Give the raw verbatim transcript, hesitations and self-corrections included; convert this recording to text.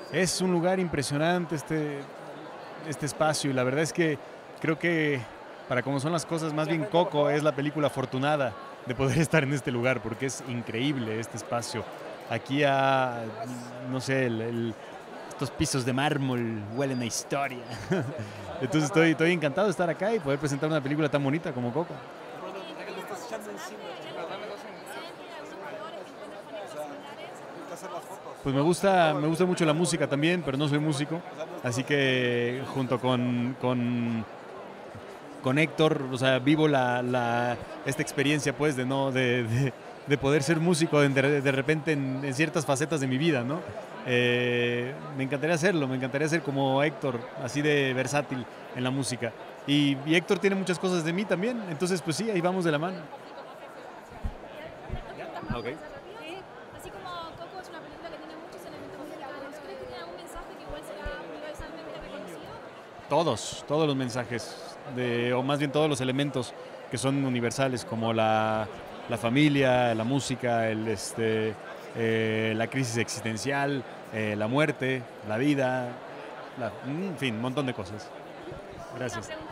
Es un lugar impresionante este, este espacio y la verdad es que creo que para como son las cosas, más bien Coco es la película afortunada de poder estar en este lugar porque es increíble este espacio. Aquí a, no sé, el, el, estos pisos de mármol huelen a historia. Entonces estoy, estoy encantado de estar acá y poder presentar una película tan bonita como Coco. Pues me gusta, me gusta mucho la música también, pero no soy músico, así que junto con, con, con Héctor, o sea, vivo la, la, esta experiencia pues de, no, de, de, de poder ser músico de, de repente en, en ciertas facetas de mi vida, ¿no? Eh, me encantaría hacerlo, me encantaría ser como Héctor, así de versátil en la música. Y, y Héctor tiene muchas cosas de mí también, entonces pues sí, ahí vamos de la mano. Okay. Así como Coco es una película que tiene muchos elementos musicales, ¿crees que tiene algún mensaje que igual será universalmente reconocido? Todos, todos los mensajes, de, o más bien todos los elementos que son universales, como la, la familia, la música, el, este, eh, la crisis existencial, eh, la muerte, la vida, la, en fin, un montón de cosas. Gracias.